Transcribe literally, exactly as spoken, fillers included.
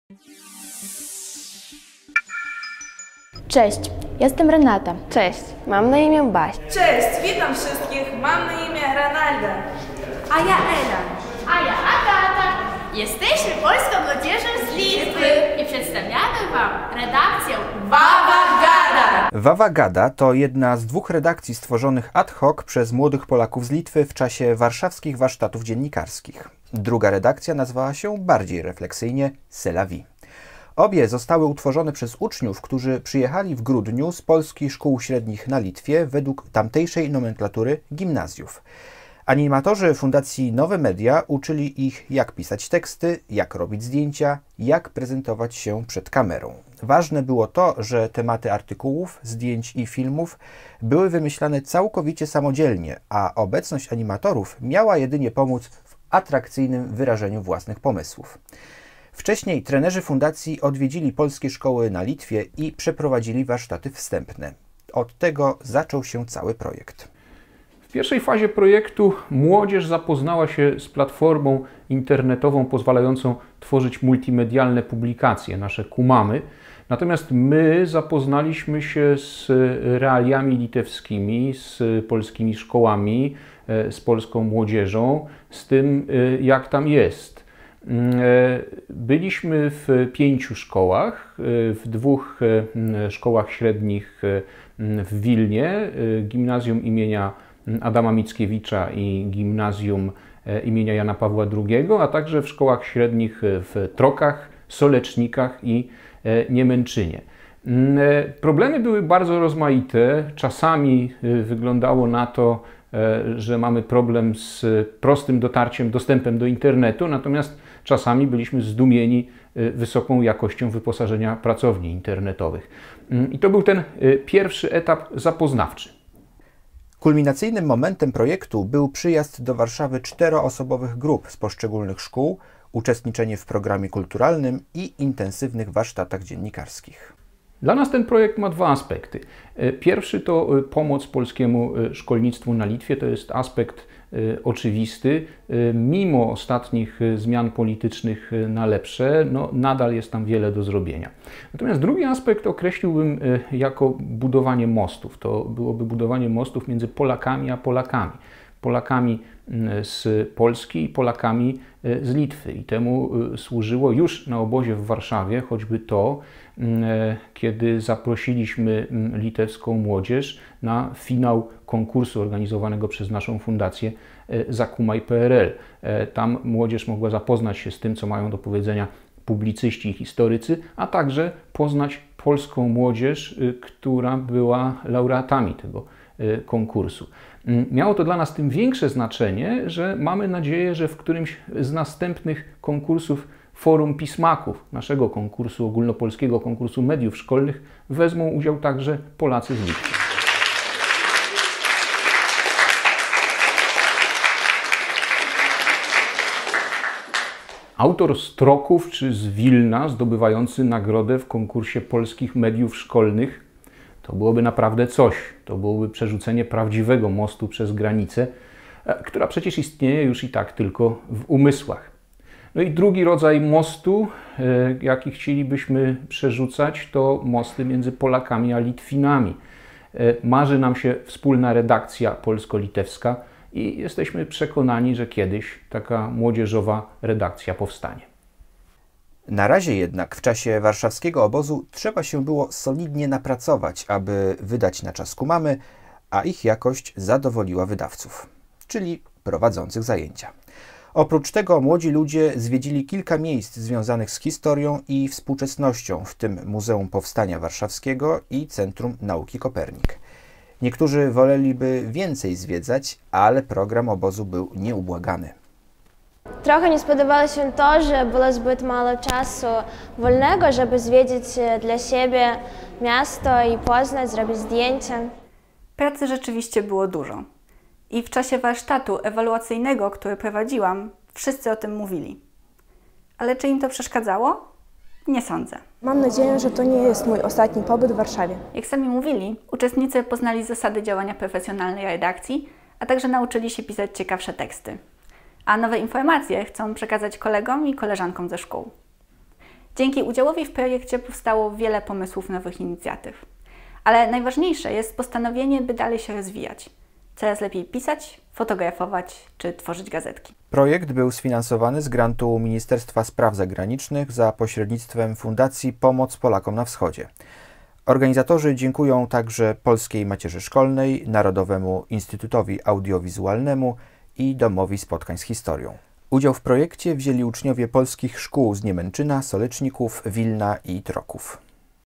Cześć, jestem Renata. Cześć, mam na imię Baś. Cześć, witam wszystkich, mam na imię Ronaldo. A ja Ela. A ja Agata. Jesteśmy polską młodzieżą z Litwy i przedstawiamy Wam redakcję Wawa Gada. Wawa Gada to jedna z dwóch redakcji stworzonych ad hoc przez młodych Polaków z Litwy w czasie warszawskich warsztatów dziennikarskich. Druga redakcja nazywała się bardziej refleksyjnie C'est la vie. Obie zostały utworzone przez uczniów, którzy przyjechali w grudniu z polskich szkół średnich na Litwie według tamtejszej nomenklatury gimnazjów. Animatorzy Fundacji Nowe Media uczyli ich, jak pisać teksty, jak robić zdjęcia, jak prezentować się przed kamerą. Ważne było to, że tematy artykułów, zdjęć i filmów były wymyślane całkowicie samodzielnie, a obecność animatorów miała jedynie pomóc w atrakcyjnym wyrażeniu własnych pomysłów. Wcześniej trenerzy fundacji odwiedzili polskie szkoły na Litwie i przeprowadzili warsztaty wstępne. Od tego zaczął się cały projekt. W pierwszej fazie projektu młodzież zapoznała się z platformą internetową pozwalającą tworzyć multimedialne publikacje, nasze Kumamy. Natomiast my zapoznaliśmy się z realiami litewskimi, z polskimi szkołami, z polską młodzieżą, z tym, jak tam jest. Byliśmy w pięciu szkołach, w dwóch szkołach średnich w Wilnie, gimnazjum imienia Adama Mickiewicza i gimnazjum imienia Jana Pawła drugiego, a także w szkołach średnich w Trokach, Solecznikach i Niemęczynie. Problemy były bardzo rozmaite. Czasami wyglądało na to, że mamy problem z prostym dotarciem, dostępem do internetu, natomiast czasami byliśmy zdumieni wysoką jakością wyposażenia pracowni internetowych. I to był ten pierwszy etap zapoznawczy. Kulminacyjnym momentem projektu był przyjazd do Warszawy czteroosobowych grup z poszczególnych szkół, uczestniczenie w programie kulturalnym i intensywnych warsztatach dziennikarskich. Dla nas ten projekt ma dwa aspekty. Pierwszy to pomoc polskiemu szkolnictwu na Litwie, to jest aspekt oczywisty. Mimo ostatnich zmian politycznych na lepsze, no, nadal jest tam wiele do zrobienia. Natomiast drugi aspekt określiłbym jako budowanie mostów. To byłoby budowanie mostów między Polakami a Polakami. Polakami z Polski i Polakami z Litwy. I temu służyło już na obozie w Warszawie choćby to, kiedy zaprosiliśmy litewską młodzież na finał konkursu organizowanego przez naszą fundację Zakumaj kropka p r l. Tam młodzież mogła zapoznać się z tym, co mają do powiedzenia publicyści i historycy, a także poznać polską młodzież, która była laureatami tego konkursu. Miało to dla nas tym większe znaczenie, że mamy nadzieję, że w którymś z następnych konkursów Forum Pismaków, naszego konkursu, ogólnopolskiego konkursu mediów szkolnych, wezmą udział także Polacy z Litwy. Autor z Troków czy z Wilna, zdobywający nagrodę w konkursie polskich mediów szkolnych, to byłoby naprawdę coś. To byłoby przerzucenie prawdziwego mostu przez granicę, która przecież istnieje już i tak tylko w umysłach. No i drugi rodzaj mostu, jaki chcielibyśmy przerzucać, to mosty między Polakami a Litwinami. Marzy nam się wspólna redakcja polsko-litewska i jesteśmy przekonani, że kiedyś taka młodzieżowa redakcja powstanie. Na razie jednak w czasie warszawskiego obozu trzeba się było solidnie napracować, aby wydać na czas Kumamy, a ich jakość zadowoliła wydawców, czyli prowadzących zajęcia. Oprócz tego młodzi ludzie zwiedzili kilka miejsc związanych z historią i współczesnością, w tym Muzeum Powstania Warszawskiego i Centrum Nauki Kopernik. Niektórzy woleliby więcej zwiedzać, ale program obozu był nieubłagany. Trochę nie spodobało się to, że było zbyt mało czasu wolnego, żeby zwiedzić dla siebie miasto i poznać, zrobić zdjęcia. Pracy rzeczywiście było dużo. I w czasie warsztatu ewaluacyjnego, który prowadziłam, wszyscy o tym mówili. Ale czy im to przeszkadzało? Nie sądzę. Mam nadzieję, że to nie jest mój ostatni pobyt w Warszawie. Jak sami mówili, uczestnicy poznali zasady działania profesjonalnej redakcji, a także nauczyli się pisać ciekawsze teksty. A nowe informacje chcą przekazać kolegom i koleżankom ze szkół. Dzięki udziałowi w projekcie powstało wiele pomysłów nowych inicjatyw. Ale najważniejsze jest postanowienie, by dalej się rozwijać. Coraz lepiej pisać, fotografować czy tworzyć gazetki. Projekt był sfinansowany z grantu Ministerstwa Spraw Zagranicznych za pośrednictwem Fundacji Pomoc Polakom na Wschodzie. Organizatorzy dziękują także Polskiej Macierzy Szkolnej, Narodowemu Instytutowi Audiowizualnemu i Domowi Spotkań z Historią. Udział w projekcie wzięli uczniowie polskich szkół z Niemęczyna, Soleczników, Wilna i Troków.